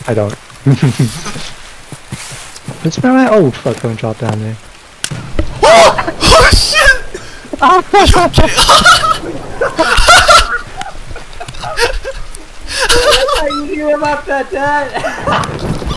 I don't. Let's smell that old fuck don't drop down there. Oh! Oh shit! How you knew about that, Dad?